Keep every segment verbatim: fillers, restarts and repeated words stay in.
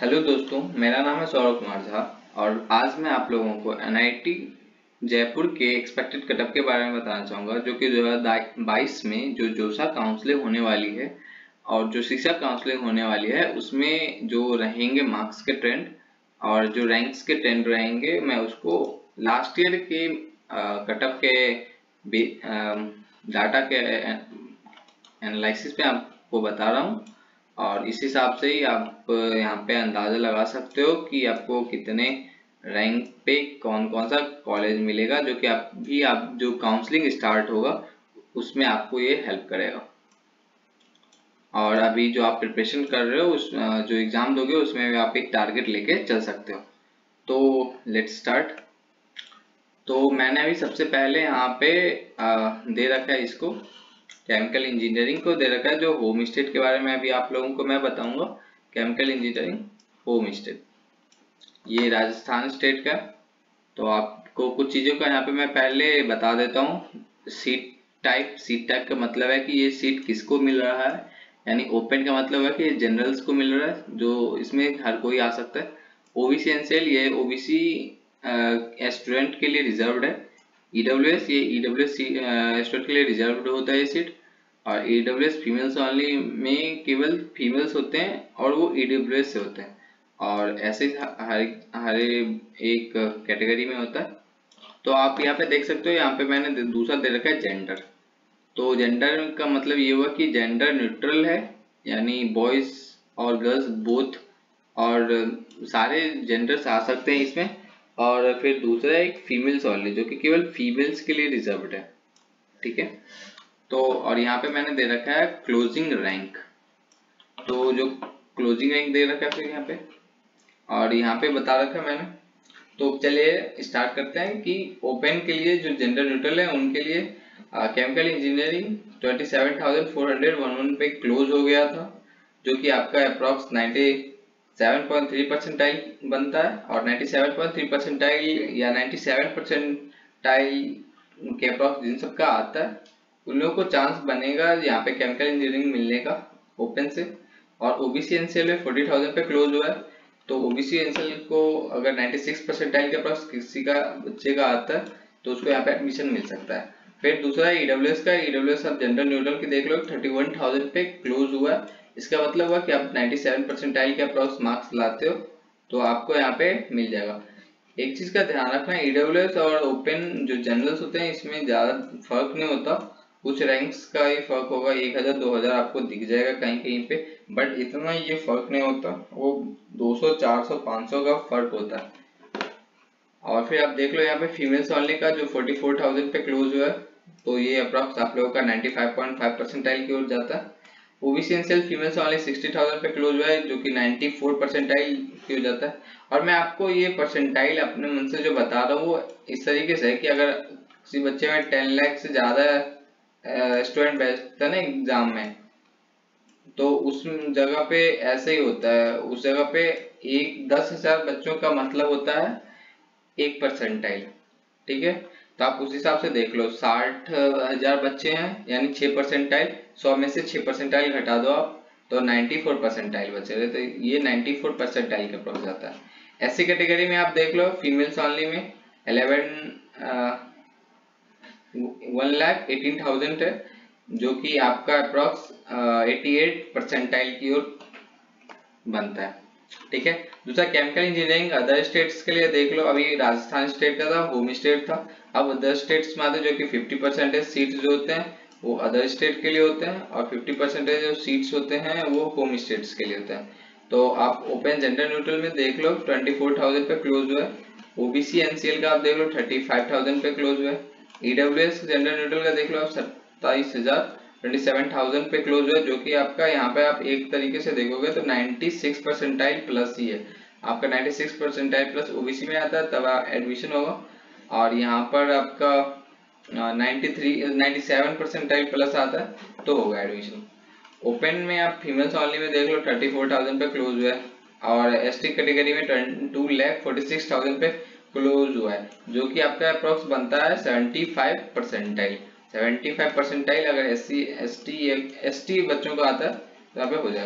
Hello दोस्तों, मेरा नाम है सौरभ कुमार झा और आज मैं आप लोगों को एन आई टी जयपुर के एक्सपेक्टेड कटअप के बारे में बताना चाहूँगा, जो कि दो हज़ार बाईस में जो जोसा काउंसलिंग होने वाली है और जो सीसा काउंसलिंग होने वाली है उसमें जो रहेंगे मार्क्स के ट्रेंड और जो रैंक्स के ट्रेंड रहेंगे, मैं उसको लास्ट ईयर के कटअप के डाटा के एनालिसिस पे आपको बता रहा हूँ और इस हिसाब से ही आप यहाँ पे अंदाजा लगा सकते हो कि आपको कितने रैंक पे कौन कौन सा कॉलेज मिलेगा, जो कि आप भी आप जो काउंसलिंग स्टार्ट होगा उसमें आपको ये हेल्प करेगा। और अभी जो आप प्रिपरेशन कर रहे हो, उस जो एग्जाम दोगे उसमें भी आप एक टारगेट लेके चल सकते हो। तो लेट्स स्टार्ट। तो मैंने अभी सबसे पहले यहाँ पे दे रखा है, इसको केमिकल इंजीनियरिंग को दे रखा है। जो होम स्टेट के बारे में अभी आप लोगों को मैं बताऊंगा, केमिकल इंजीनियरिंग होम स्टेट, ये राजस्थान स्टेट का। तो आपको कुछ चीज़ों का यहाँ पे मैं पहले बता देता हूँ। सीट टाइप, सीट टाइप का मतलब है कि ये सीट किसको मिल रहा है, यानी ओपन का मतलब है कि ये जनरल्स को मिल रहा है, जो इसमें हर कोई आ सकता है। ओबीसी एनसीएल, ये ओबीसी स्टूडेंट के लिए रिजर्व्ड है। ईडब्ल्यूएस, ये ईडब्ल्यूएस स्टूडेंट के लिए रिजर्व्ड होता है ये सीट। और ईडब्ल्यूएस फीमेल्स ओनली में केवल फीमेल्स होते हैं और वो ईडब्ल्यूएस से होते हैं, और ऐसे हर हर एक कैटेगरी में होता है। तो आप यहाँ पे देख सकते हो, यहाँ पे मैंने दूसरा दे रखा है जेंडर। तो जेंडर का मतलब ये हुआ कि जेंडर न्यूट्रल है, यानी बॉयज और गर्ल्स बोथ, और सारे जेंडर्स आ सकते हैं इसमें। और फिर दूसरा एक फीमेल्स ओनली, जो कि केवल फीमेल्स के लिए रिजर्व्ड है, ठीक है। तो और यहाँ पे मैंने दे रखा है क्लोजिंग रैंक। तो जो क्लोजिंग रैंक दे रखा है फिर यहाँ पे, और यहाँ पे बता रखा है मैंने। तो चलिए स्टार्ट करते हैं कि ओपन के लिए जो जेंडर न्यूट्रल है उनके लिए chemical engineering twenty seven thousand four hundred one पे क्लोज हो गया था, जो कि आपका approx ninety seven point three percentile बनता है। और ninety seven point three percentile या नाइन्टी सेवन परसेंटाइल के अप्रॉक्स जिन सबका आता है, उन लोगों को चांस बनेगा यहाँ पे केमिकल इंजीनियरिंग मिलने का ओपन से। और ओबीसी एनसीएल में फोर्टी थाउजेंड पे क्लोज हुआ है। तो ओबीसी एनसीएल को अगर नाइन्टी सिक्स परसेंटाइल के पास किसी का बच्चे का आता है तो उसको यहाँ पे एडमिशन मिल सकता है। फिर दूसरा ईडब्ल्यूएस का, ईडब्ल्यूएस आप जेंडर न्यूट्रल की देख लो, थर्टी वन थाउजेंड पे क्लोज हुआ है। इसका मतलब हुआ कि आप नाइन्टी सेवन परसेंटाइल के अप्रॉक्स मार्क्स लाते हो तो आपको यहाँ पे मिल जाएगा। एक चीज का ध्यान रखना, ईडब्ल्यूएस और ओपन जो जनरल्स होते हैं इसमें ज्यादा फर्क नहीं होता, कुछ रैंक्स का ही फर्क होगा, एक हजार दो हजार आपको दिख जाएगा कहीं कहीं पे, बट इतना ये फर्क नहीं होता, वो दो सौ चार सौ पाँच सौ का फर्क होता है। और फिर आप देख लो यहाँ पे फीमेल्स ओनली का जो फोर्टी फोर थाउजेंड पे क्लोज हुआ है, तो ये अप्रॉक्स आप लोगों का ninety five point five percentile की ओर जाता है। OBC NCL females only sixty thousand पे क्लोज हुआ है, जो कि नाइन्टी फोर परसेंटाइल की हो जाता है। और मैं आपको ये परसेंटाइल अपने मन से जो बता रहा हूँ वो इस तरीके से है कि अगर किसी बच्चे में टेन लाख से ज्यादा स्टूडेंट बैठता है ना एग्जाम में, तो उस जगह पे ऐसे ही होता है। उस जगह पे एक दस हजार बच्चों का मतलब होता है एक परसेंटाइल, ठीक है। तो आप उस हिसाब से देख लो, साठ हजार बच्चे हैं यानी छह परसेंटाइल, सौ में से छह परसेंटाइल घटा दो आप तो नाइन्टी फोर परसेंटाइल बचे रहे, तो ये नाइन्टी फोर परसेंटाइल के अप्रोच जाता है। ऐसी कैटेगरी में आप देख लो, फीमेल्स ओनली में eleven one lakh eighteen thousand है, जो कि आपका अप्रॉक्स एटी एट परसेंटाइल की ओर बनता है, ठीक है। दूसरा केमिकल इंजीनियरिंग अदर स्टेट्स के लिए देख लो, अभी राजस्थान स्टेट का था, होम स्टेट था। अब अदर स्टेट्स में आते हैं, जो कि फिफ्टी परसेंटेज सीट्स जो होते हैं वो अदर स्टेट के लिए होते हैं, और फिफ्टी परसेंटेज जो सीट्स होते हैं वो होम स्टेट्स के लिए होते हैं। तो आप ओपन जेंडर न्यूट्रल में देख लो, ट्वेंटी फोर थाउजेंड पे क्लोज हुआ है। ओबीसी एनसीएल का आप देख लो, थर्टी फाइव थाउजेंड पे क्लोज हुआ है। ईडब्ल्यूएस जेंडर न्यूट्रल का देख लो आप, सत्ताईस हजार ट्वेंटी सेवन थाउजेंड पे क्लोज हुआ है, जो कि आपका यहाँ पे आप एक तरीके से देखोगे तो नाइन्टी सिक्स परसेंटाइल प्लस ही है। आपका ninety six percentile plus OBC में आता है तब एडमिशन होगा, और यहाँ पर आपका ninety three ninety seven percentile plus आता है तो होगा एडमिशन। ओपन में आप फीमेल्स ओनली में देख लो, थर्टी फोर थाउजेंड पे क्लोज हुआ है, और एसटी कैटेगरी में two lakh forty six thousand पे क्लोज हुआ है, जो कि आपका अप्रोक्स बनता है seventy five percentile. Seventy five percentile अगर S C S T S T बच्चों का आता है तो यहाँ पे हो जाएगा।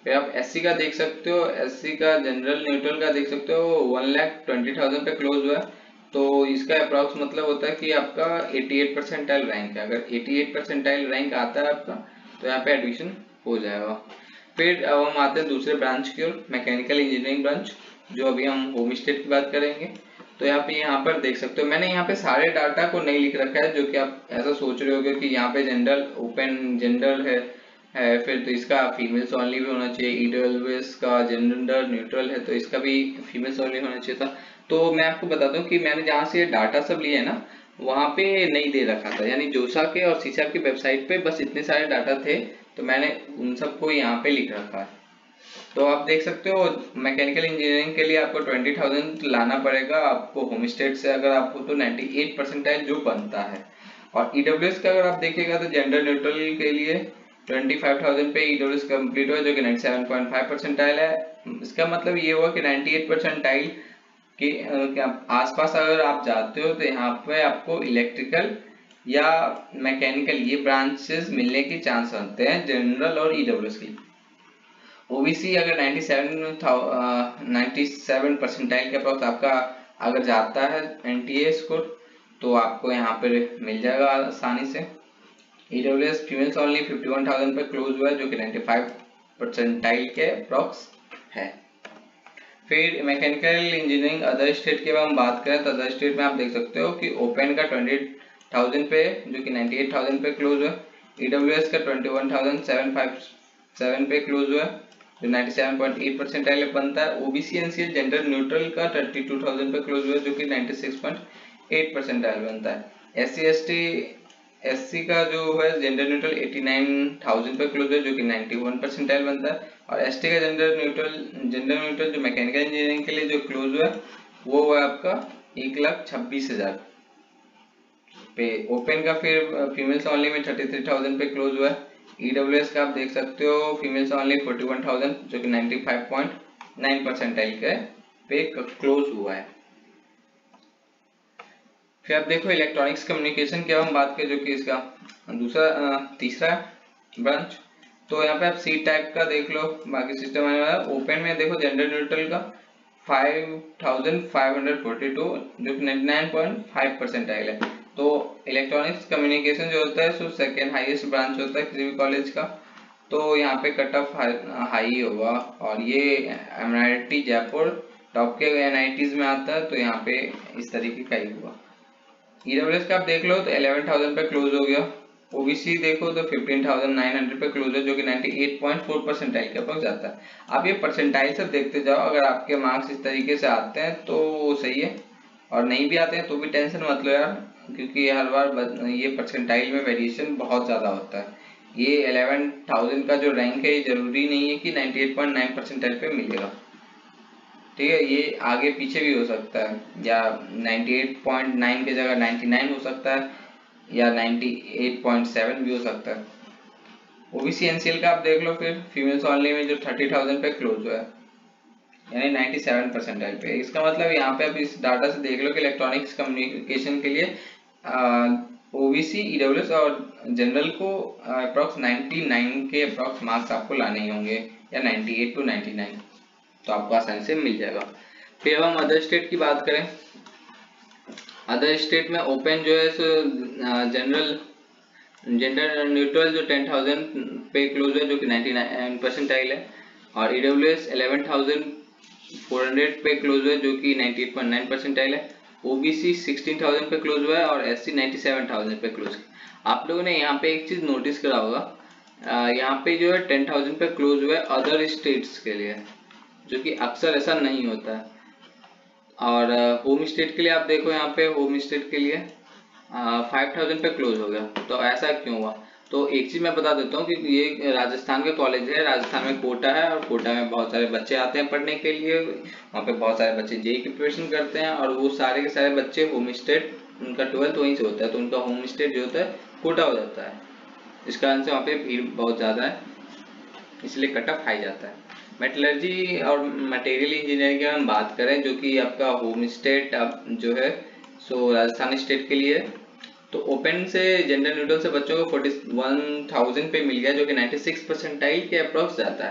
फिर आप एससी का देख सकते हो, एससी का जनरल न्यूट्रल का देख सकते हो, वन लाख ट्वेंटी थाउजेंड पे क्लोज हुआ है। तो इसका अप्रॉक्स मतलब होता है कि आपका अठासी परसेंटाइल रैंक है। अगर अठासी परसेंटाइल रैंक आता है आपका तो यहाँ पे एडमिशन हो जाएगा। फिर अब हम आते हैं दूसरे ब्रांच की ओर, मैकेनिकल इंजीनियरिंग ब्रांच, जो अभी हम होम स्टेट की बात करेंगे। तो यहाँ पे यहाँ पर देख सकते हो, मैंने यहाँ पे सारे डाटा को नहीं लिख रखा है, जो कि आप ऐसा सोच रहे होगे कि यहाँ पे जनरल ओपन जनरल है है फिर तो इसका फीमेल्स ओनली भी होना चाहिए, ईडब्ल्यूएस का जेंडर न्यूट्रल है तो इसका भी फीमेल्स ओनली होना चाहिए था। तो मैं आपको बता दूं कि मैंने जहाँ से डाटा सब लिए है ना, वहाँ पे नहीं दे रखा था, यानी जोसा के और सीसा की वेबसाइट पे बस इतने सारे डाटा थे, तो मैंने उन सबको यहाँ पे लिख रखा है। तो आप देख सकते हो मैकेनिकल इंजीनियरिंग के लिए आपको ट्वेंटी थाउजेंड लाना पड़ेगा आपको होम स्टेट से, अगर आपको तो नाइन्टी एट परसेंटाइल जो बनता है। और ईडब्ल्यूएस का अगर आप देखिएगा तो जेंडर न्यूट्रल के लिए ट्वेंटी फाइव थाउजेंड पे ईडब्ल्यूएस कंप्लीट हुआ, जो कि ninety seven point five percentile है। इसका मतलब ये हुआ कि नाइन्टी एट परसेंटाइल के आसपास अगर आप जाते हो तो यहाँ पे आपको इलेक्ट्रिकल या मैकेनिकल ये ब्रांचेस मिलने के चांस बनते हैं जनरल और ईडब्ल्यूएस की। ओबीसी अगर ninety seven ninety seven percentile के अप्रॉक्स आपका अगर जाता है एनटीए स्कोर तो आपको यहाँ पर मिल जाएगा आसानी से। EWS females only fifty one thousand पे क्लोज हुआ है, जो कि नाइन्टी फाइव परसेंटाइल के अप्रॉक्स है। फिर मैकेनिकल इंजीनियरिंग अदर स्टेट की हम बात करें तो अदर स्टेट में आप देख सकते हो कि ओपन का ट्वेंटी थाउजेंड पे जो कि नाइन्टी एट थाउजेंड पे क्लोज हुआ है, ईडब्ल्यूएस का twenty one thousand seven five seven पे क्लोज हुआ है, जो ninety seven point eight percentile बनता है। ओबीसी एनसीएल जेंडर न्यूट्रल का थर्टी टू थाउजेंड पे क्लोज हुआ है, जो कि ninety six point eight percentile बनता है। एससी एसटी एससी का जो है gender neutral eighty nine thousand पे क्लोज है, जो कि नाइन्टी वन परसेंटाइल बनता है। और एसटी का जेंडर न्यूट्रल जेंडर न्यूट्रल जो मैकेनिकल इंजीनियरिंग के लिए जो क्लोज हुआ है वो हुआ आपका एक लाख छब्बीस हजार पे। ओपन का फिर फीमेल्स ओनली में थर्टी थ्री थाउजेंड पे क्लोज हुआ है। ईडब्ल्यूएस का आप देख सकते हो females only forty one thousand, जो कि ninety five point nine percentile के पे क्लोज हुआ है। फिर आप देखो इलेक्ट्रॉनिक्स कम्युनिकेशन की हम बात करें, जो कि इसका दूसरा तीसरा ब्रांच। तो यहाँ पे आप सी टाइप का देख लो, बाकी सिस्टम आने वाला। ओपन में देखो जेंडर न्यूट्रल का five thousand five hundred forty two, जो कि ninety nine point five percentile है। तो इलेक्ट्रॉनिक्स कम्युनिकेशन जो होता है सो सेकेंड हाईएस्ट ब्रांच होता है किसी भी कॉलेज का, तो यहाँ पे कट ऑफ हाई होगा। और ये एमआईटी जयपुर टॉप के एनआईटीज में आता है, तो यहाँ पे इस तरीके का ही हुआ। ईडब्ल्यूएस का आप देख लो तो इलेवन थाउजेंड पे क्लोज हो गया। ओबीसी देखो तो फिफ्टीन थाउजेंड नाइन हंड्रेड पे क्लोज है, जो कि ninety eight point four percentile के पास जाता है। आप ये परसेंटाइल सब देखते जाओ, अगर आपके मार्क्स इस तरीके से आते हैं तो सही है, और नहीं भी आते हैं तो भी टेंशन मत लो यार, क्योंकि हर बार ये परसेंटाइल में वेरिएशन बहुत ज़्यादा होता है। ये इलेवन थाउजेंड का जो रैंक है ये जरूरी नहीं है कि ninety eight point nine percentile पे मिलेगा, ठीक है। ये आगे पीछे भी हो सकता है, या नाइन्टी एट पॉइंट नाइन की जगह नाइन्टी नाइन हो सकता है, या नाइन्टी एट पॉइंट सेवन भी हो सकता है। ओबीसी एनसीएल का आप देख लो फिर फीमेल्स ओनली में जो थर्टी थाउजेंड पे क्लोज हुआ है, यानी नाइन्टी सेवन परसेंटाइल पे। इसका मतलब यहाँ पे आप इस डाटा से देख लो कि इलेक्ट्रॉनिक्स कम्युनिकेशन के लिए ओबीसी ईडब्ल्यूएस और जनरल को अप्रॉक्स नाइन्टी नाइन के अप्रॉक्स मार्क्स आपको लाने ही होंगे, या ninety eight to ninety nine, तो आपको आसानी से मिल जाएगा। फिर अब हम अदर स्टेट की बात करें, अदर स्टेट में ओपन जो है सो जनरल जेंडर न्यूट्रल जो टेन थाउजेंड पे क्लोज है, जो कि नाइन्टी नाइन परसेंटाइल है। और EWS eleven thousand four hundred पे क्लोज है, जो कि ninety eight point nine percentile है। ओबीसी सिक्सटीन थाउजेंड पे क्लोज हुआ है, और एससी नाइन्टी सेवन थाउजेंड पे क्लोज। आप लोगों ने यहाँ पे एक चीज नोटिस करा होगा, यहाँ पे जो है टेन थाउजेंड पे क्लोज हुआ है अदर स्टेट्स के लिए, जो कि अक्सर ऐसा नहीं होता है। और होम स्टेट के लिए आप देखो, यहाँ पे होम स्टेट के लिए फाइव थाउजेंड पे क्लोज हो गया। तो ऐसा क्यों हुआ? तो एक चीज मैं बता देता हूँ कि ये राजस्थान का कॉलेज है, राजस्थान में कोटा है, और कोटा में बहुत सारे बच्चे आते हैं पढ़ने के लिए। वहाँ पे बहुत सारे बच्चे जेई की प्रिपरेशन करते हैं, और वो सारे के सारे बच्चे होम स्टेट, उनका ट्वेल्थ वहीं से होता है, तो उनका होम स्टेट जो होता है कोटा हो जाता है। इस कारण से वहाँ पे भीड़ बहुत ज़्यादा है, इसलिए कट ऑफ हाई जाता है। मेटलर्जी और मटेरियल इंजीनियरिंग की हम बात करें, जो कि आपका होम स्टेट अब जो है सो राजस्थान स्टेट के लिए, तो ओपन से जेंडर न्यूट्रल से बच्चों को फोर्टी वन थाउजेंड पे मिल गया, जो कि नाइन्टी सिक्स परसेंटाइल के अप्रॉक्स जाता है।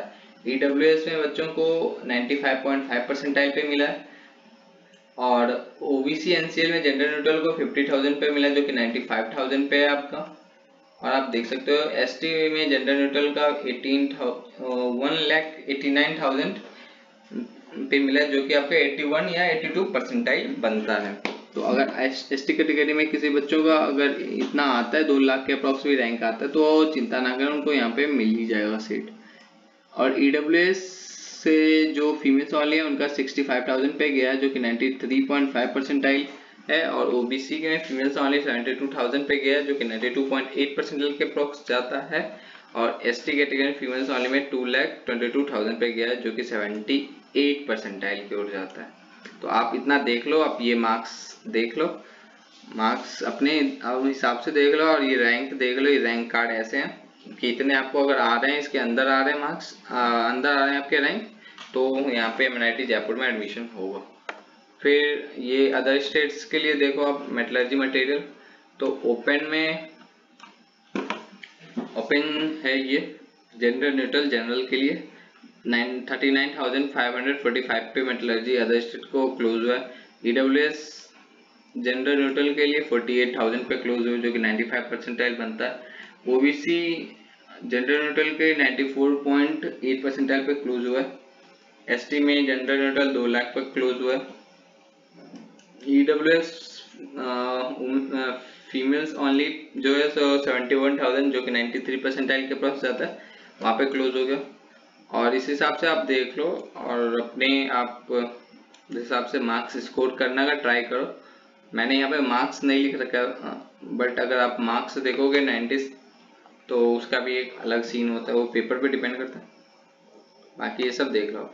ईडब्ल्यूएस में बच्चों को पचानवे पॉइंट पाँच परसेंटाइल पे मिला है और ओबीसी एनसीएल में जेंडर न्यूट्रल को पचास हज़ार पे मिला जो कि पचानवे हज़ार पे है आपका। और आप देख सकते हो एसटी में जेंडर न्यूट्रल का अठारह one lakh eighty nine thousand पे मिला जो कि आपका इक्यासी या बयासी परसेंटाइल बनता है। तो अगर एसटी कैटेगरी में किसी बच्चों का अगर इतना आता है, दो लाख के अप्रॉक्स भी रैंक आता है, तो चिंता ना करें, उनको यहाँ पे मिल ही जाएगा सीट। और ईडब्ल्यूएस से जो फीमेल्स वाले हैं उनका पैंसठ हज़ार पे गया है जो कि तिरानवे पॉइंट पाँच परसेंटाइल है। और ओबीसी के फीमेल्स वाले बहत्तर हज़ार पे गया है जो कि बानवे पॉइंट आठ परसेंटाइल के अप्रॉक्स जाता है। और एसटी कैटेगरी फीमेल्स वाले में दो लाख बाईस हज़ार पे गया है जो कि अठहत्तर परसेंटाइल की ओर जाता है। तो आप इतना देख लो, आप ये मार्क्स देख लो, मार्क्स अपने हिसाब से देख लो और ये रैंक देख लो। ये रैंक कार्ड ऐसे हैं कि इतने आपको अगर आ रहे हैं, इसके अंदर आ रहे हैं मार्क्स, अंदर आ रहे हैं आपके रैंक, तो यहाँ पे एमएनआईटी जयपुर में एडमिशन होगा। फिर ये अदर स्टेट्स के लिए देखो आप, मेटलर्जी मटेरियल, तो ओपन में ओपन है ये जेंडर न्यूट्रल जनरल के लिए thirty nine thousand five hundred forty five पे मेटलर्जी अदर स्टेट को क्लोज हुआ है। ईडब्ल्यूएस जेंडर न्यूट्रल के लिए अड़तालीस हज़ार पे क्लोज हुआ जो कि पचानवे परसेंटाइल बनता है। ओबीसी जेंडर न्यूट्रल के चौरानवे पॉइंट आठ परसेंटाइल पे क्लोज हुआ है। एसटी में जेंडर न्यूट्रल दो लाख पर क्लोज हुआ है। ईडब्ल्यूएस फीमेल्स ओनली जो है सो सेवेंटी वन थाउजेंड जो कि तिरानवे परसेंटाइल के पास जाता है, वहाँ पे क्लोज हो गया। और इस हिसाब से आप देख लो और अपने आप हिसाब से मार्क्स स्कोर करने का ट्राई करो। मैंने यहाँ पे मार्क्स नहीं लिख रखा है, बट अगर आप मार्क्स देखोगे नब्बे तो उसका भी एक अलग सीन होता है, वो पेपर पे डिपेंड करता है। बाकी ये सब देख लो।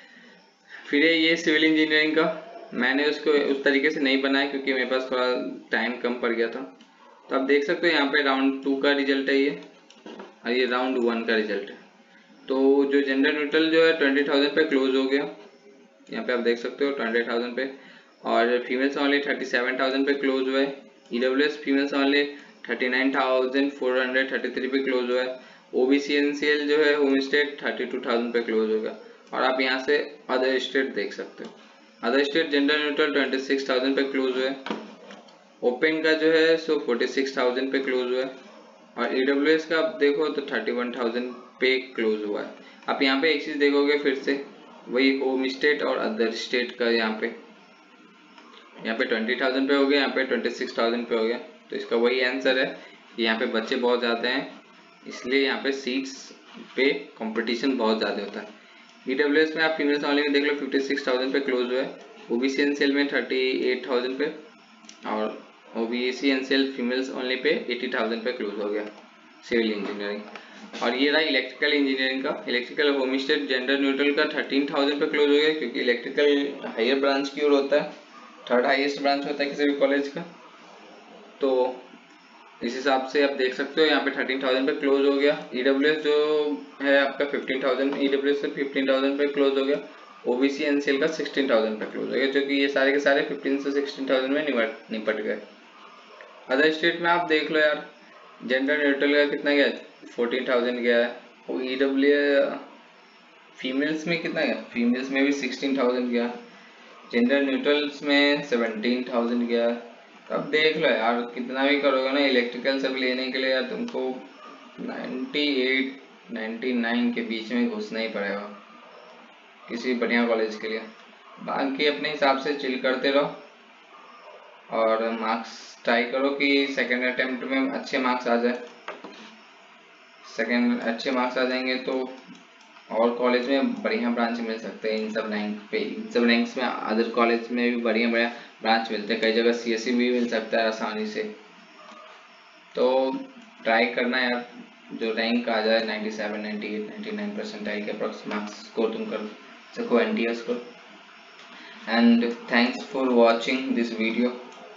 फिर ये सिविल इंजीनियरिंग का मैंने उसको उस तरीके से नहीं बनाया क्योंकि मेरे पास थोड़ा टाइम कम पड़ गया था। तो आप देख सकते हो यहाँ पे राउंड टू का रिजल्ट है ये, और ये राउंड वन का रिजल्ट है। तो जो जेंडर न्यूट्रल जो है ट्वेंटी थाउजेंड पे क्लोज हो गया, यहाँ पे आप देख सकते हो ट्वेंटी थाउजेंड पे। और फीमेल्स वाले थर्टी सेवन थाउजेंड पे क्लोज हुआ है। ईडब्ल्यूएस फीमेल्स वाले thirty nine thousand four hundred thirty three पे क्लोज हुआ है। ओबीसी एनसीएल जो है home state thirty two thousand पे क्लोज होगा। और आप यहाँ से अदर स्टेट देख सकते हो, other state gender neutral twenty six thousand पे क्लोज हुआ है। ओपन का जो है सो फोर्टी सिक्स थाउजेंड पे क्लोज हुआ है। और ईडब्ल्यूएस का आप देखो तो थर्टी वन थाउजेंड पे क्लोज हुआ है। आप यहाँ पे एक चीज देखोगे फिर से वही होम स्टेट और अदर स्टेट का, यहाँ पे यहाँ पे ट्वेंटी थाउजेंड पे हो गया, यहाँ पे ट्वेंटी सिक्स थाउजेंड पे हो गया। तो इसका वही आंसर है कि यहाँ पे बच्चे बहुत ज़्यादा हैं, इसलिए यहाँ पे सीट्स पे कंपटीशन बहुत ज़्यादा होता है। ईडब्ल्यूएस में आप फीमेल्स वाले में देख लो फिफ्टी सिक्स थाउजेंड पे क्लोज हुआ है। ओबीसी एनसीएल में थर्टी एट थाउजेंड पे और ओबीसी एनसीएल फीमेल्स ओनली पे एटी थाउजेंड पे क्लोज हो गया सिविल इंजीनियरिंग। और ये रहा इलेक्ट्रिकल इंजीनियरिंग का। Electrical home state gender neutral का थर्टीन थाउजेंड पे क्लोज हो गया क्योंकि इलेक्ट्रिकल हायर ब्रांच की ओर होता है, थर्ड हाईएस्ट ब्रांच होता है किसी भी कॉलेज का। तो इस हिसाब से आप देख सकते हो यहाँ पे थर्टीन थाउजेंड पे क्लोज हो गया। ईडब्ल्यूएस जो है आपका फिफ्टीन थाउजेंड, ईडब्ल्यूएस से फिफ्टीन थाउजेंड पे क्लोज हो गया। ओबीसी एनसीएल का सिक्सटीन थाउजेंड पे क्लोज हो गया, जो कि ये सारे के सारे फिफ्टीन से सिक्सटीन थाउजेंड में निपट निपट गए। अदर स्टेट में आप देख लो यार, जेंडर न्यूट्रल का कितना गया, फोर्टीन थाउजेंड गया है। और ईडब्ल्यू फीमेल्स में कितना गया, फीमेल्स में भी सिक्सटीन थाउजेंड गया। जेंडर न्यूट्रल्स में सेवनटीन थाउजेंड गया। अब देख लो यार, कितना भी करोगे ना इलेक्ट्रिकल सब लेने के लिए यार तुमको नाइन्टी एट नाइन्टी नाइन के बीच में घुसना ही पड़ेगा किसी बढ़िया कॉलेज के लिए। बाकी अपने हिसाब से चिल करते रहो और मार्क्स ट्राई करो कि सेकेंड अटेम्प्ट में अच्छे मार्क्स आ जाए। सेकेंड अच्छे मार्क्स आ जाएंगे तो और कॉलेज में बढ़िया ब्रांच मिल सकते हैं इन सब रैंक पे। इन सब रैंक्स में अदर कॉलेज में भी बढ़िया बढ़िया ब्रांच मिलते हैं, कई जगह सीएससी भी मिल सकता है आसानी से। तो ट्राई करना यार, जो रैंक आ जाए ninety seven ninety eight ninety nine percentile के अप्रॉक्स मार्क्स स्कोर तुम कर सको एनटीएस को। And thanks for watching this video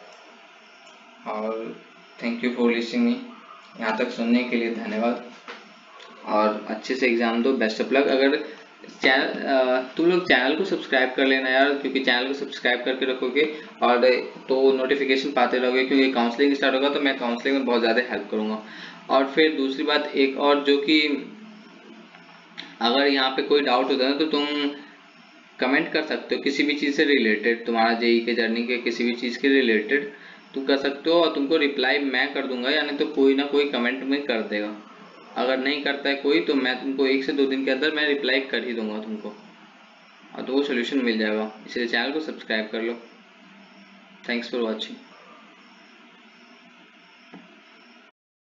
और thank you for listening me. यहाँ तक सुनने के लिए धन्यवाद और अच्छे से एग्जाम दो, बेस्ट ऑफ लक। अगर चैनल तुम लोग चैनल को सब्सक्राइब कर लेना यार, क्योंकि चैनल को सब्सक्राइब करके रखोगे और तो नोटिफिकेशन पाते रहोगे, क्योंकि काउंसलिंग स्टार्ट होगा तो मैं काउंसलिंग में बहुत ज़्यादा हेल्प करूँगा। और फिर दूसरी बात एक और, जो कि अगर यहाँ पे कोई डाउट होता है तो तुम कमेंट कर सकते हो, किसी भी चीज़ से रिलेटेड, तुम्हारा जेई के जर्नी के किसी भी चीज़ के रिलेटेड तुम कर सकते हो, और तुमको रिप्लाई मैं कर दूंगा, यानी तो कोई ना कोई कमेंट में कर देगा। अगर नहीं करता है कोई तो मैं तुमको एक से दो दिन के अंदर मैं रिप्लाई कर ही दूंगा तुमको, और तो वो सोल्यूशन मिल जाएगा। इसलिए चैनल को सब्सक्राइब कर लो। Thanks for watching.